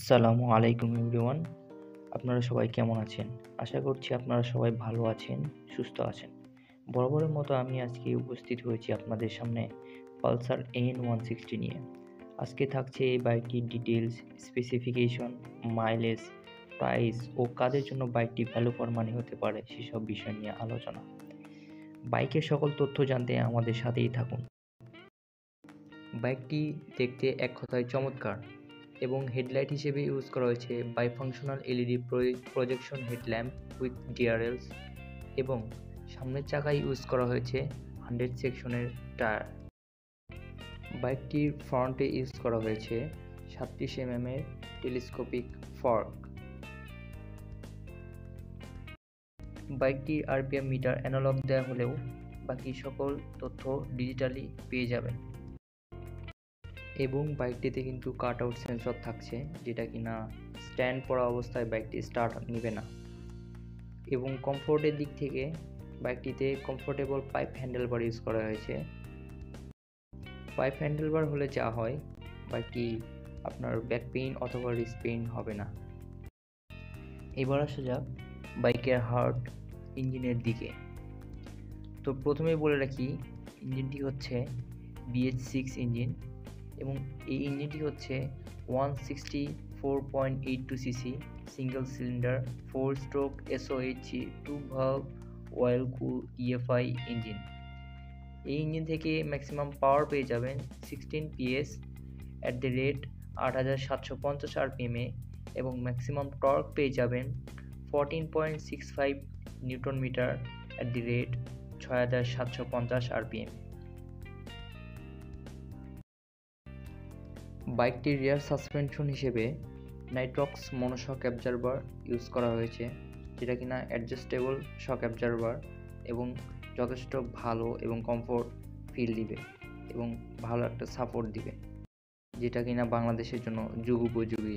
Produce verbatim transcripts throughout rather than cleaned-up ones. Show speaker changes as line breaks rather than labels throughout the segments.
আসসালামু আলাইকুম এভরিওয়ান। আপনারা সবাই কেমন আছেন? আশা করছি আপনারা সবাই ভালো আছেন, সুস্থ আছেন। বরাবরের মতো আমি আজকে উপস্থিত হয়েছি আপনাদের সামনে পালসার এন ওয়ান সিক্সটি নিয়ে। আজকে থাকছে এই বাইকটির ডিটেলস, স্পেসিফিকেশন, মাইলেজ, প্রাইস ও কাদের জন্য বাইকটি ভ্যালু ফর মানি হতে পারে সেসব বিষয় নিয়ে আলোচনা। বাইকের সকল তথ্য জানতে আমাদের সাথেই থাকুন। বাইকটি দেখতে এক কথায় চমৎকার এবং হেডলাইট হিসেবে ইউজ করা হয়েছে bifunctional LED projection headlamp with DRLs এবং সামনের চাকায় ইউজ করা হয়েছে হান্ড্রেড সেকশনের টায়ার। বাইকটির ফ্রন্টে ইউজ করা হয়েছে সাতত্রিশ এমএম এর টেলিস্কোপিক ফর্ক। বাইকটির আরপিএম মিটার অ্যানালগ দেওয়া হলেও বাকি সকল তথ্য ডিজিটালি পেয়ে যাবেন এবং বাইকটিতে কিন্তু কাট আউট সেন্সর থাকছে, যেটা কিনা স্ট্যান্ড পড়া অবস্থায় বাইকটি স্টার্ট নেবে না। এবং কমফোর্টের দিক থেকে বাইকটিতে কমফোর্টেবল পাইপ হ্যান্ডেলবার ইউজ করা হয়েছে। পাইপ হ্যান্ডেলবার হলে যা হয়, বাইকটি আপনার ব্যাক পেইন অথবা রিস্ট পেইন হবে না। এবার আসা যাক বাইকের হার্ট ইঞ্জিনের দিকে। তো প্রথমেই বলে রাখি, ইঞ্জিনটি হচ্ছে বিএইচ সিক্স ইঞ্জিন এবং এই ইঞ্জিনটি হচ্ছে one sixty four point eight two cc single cylinder four stroke SOHC two valve oil cool EFI engine. এই ইঞ্জিন থেকে ম্যাক্সিমাম পাওয়ার পেয়ে যাবেন sixteen PS at the rate আট হাজার সাতশো পঞ্চাশ আরপিএমে এবং ম্যাক্সিমাম টর্ক পেয়ে যাবেন fourteen point six five newton meter at the rate ছয় হাজার সাতশো পঞ্চাশ আরপিএম। বাইকটির রিয়ার সাসপেনশন হিসেবে নাইট্রক্স মনোশক অ্যাবজর্বার ইউজ করা হয়েছে, যেটা কিনা অ্যাডজাস্টেবল শক অ্যাবজর্বার এবং যথেষ্ট ভালো এবং কমফোর্ট ফিল দিবে এবং ভালো একটা সাপোর্ট দিবে, যেটা কিনা বাংলাদেশের জন্য যুগ উপযোগী।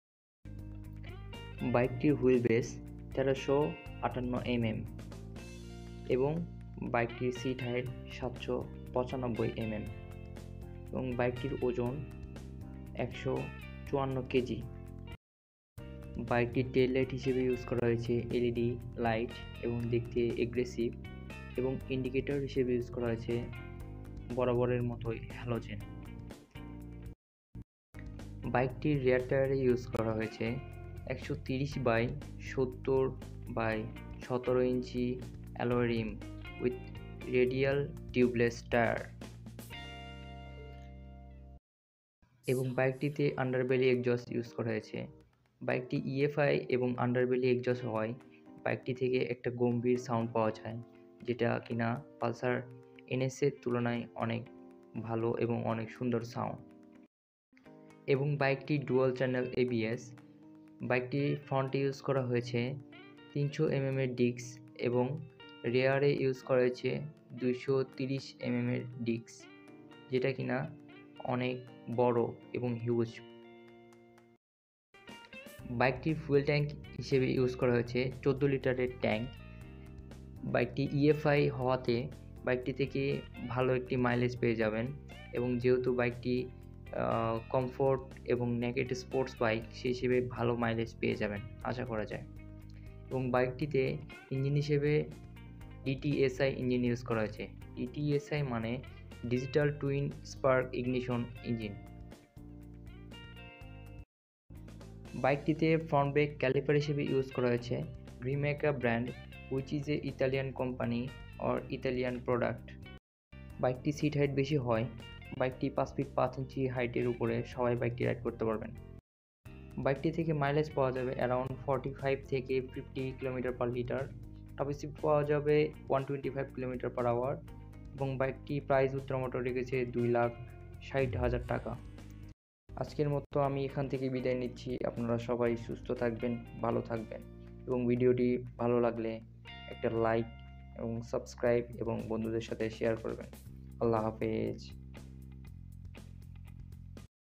বাইকটির হুইল বেস তেরোশো আটান্ন এমএম এবং বাইকটির সিট হাইট সাতশো পঁচানব্বই এমএম এবং বাইকটির ওজন একশো চুয়ান্ন কেজি। বাইকটির টেল লাইট হিসেবে ইউজ করা হয়েছে এলইডি লাইট এবং দেখতে এগ্রেসিভ এবং ইন্ডিকেটর হিসেবে ইউজ করা হয়েছে বরাবরের মতোই হ্যালোজেন। বাইকটির রিয়ার টায়ারে ইউজ করা হয়েছে একশো তিরিশ বাই সত্তর বাই সতেরো inch alloy rim with radial tubeless tyre এবং বাইকটিতে আন্ডারবেলি এক্সজস্ট ইউজ করা হয়েছে। বাইকটি ইএফআই এবং আন্ডারবেলি এক্সজস্ট হওয়ায় বাইকটি থেকে একটা গম্ভীর সাউন্ড পাওয়া যায়, যেটা কিনা পালসার এনএস এর তুলনায় অনেক ভালো এবং অনেক সুন্দর সাউন্ড। এবং বাইকটি ডুয়াল চ্যানেল এবিএস। বাইকটি ফ্রন্টে ইউজ করা হয়েছে তিনশো এমএম এর ডিস্ক এবং রেয়ারে ইউজ করা হয়েছে দুইশো তিরিশ এমএম এর ডিস্ক, যেটা কিনা অনেক বড় এবং হিউজ। বাইকটির ফুয়েল ট্যাঙ্ক হিসেবে ইউজ করা হয়েছে চোদ্দ লিটারের ট্যাঙ্ক। বাইকটি ইএফআই হওয়াতে বাইকটি থেকে ভালো একটি মাইলেজ পেয়ে যাবেন এবং যেহেতু বাইকটি কমফোর্ট এবং নেকেড স্পোর্টস বাইক, সেই হিসেবে ভালো মাইলেজ পেয়ে যাবেন আশা করা যায়। এবং বাইকটিতে ইঞ্জিন হিসেবে ডিটিএসআই ইঞ্জিন ইউজ করা হয়েছে। ডিটিএসআই মানে digital twin spark ignition engine. বাইকটিতে ফ্রন্ট ব্রেক ক্যালিপার হিসেবে ইউজ করা হয়েছে Grimeca brand, which is a Italian company or Italian product. বাইকটি সিট হাইট বেশি হয়, বাইকটি পাঁচ ফিট পাঁচ ইঞ্চি হাইটের উপরে সবাই বাইকটি রাইড করতে পারবেন। বাইকটি থেকে মাইলেজ পাওয়া যাবে অ্যারাউন্ড ফর্টি ফাইভ থেকে fifty kilometre per litre. Top speed পাওয়া যাবে one twenty five kilometre per hour এবং বাইকটি প্রাইস উত্তর মোটর রেখেছে দুই লাখ ষাট হাজার টাকা। আজকের মতো আমি এখান থেকে বিদায় নিচ্ছি। আপনারা সবাই সুস্থ থাকবেন, ভালো থাকবেন এবং ভিডিওটি ভালো লাগলে একটা লাইক এবং সাবস্ক্রাইব এবং বন্ধুদের সাথে শেয়ার করবেন। আল্লাহ হাফেজ।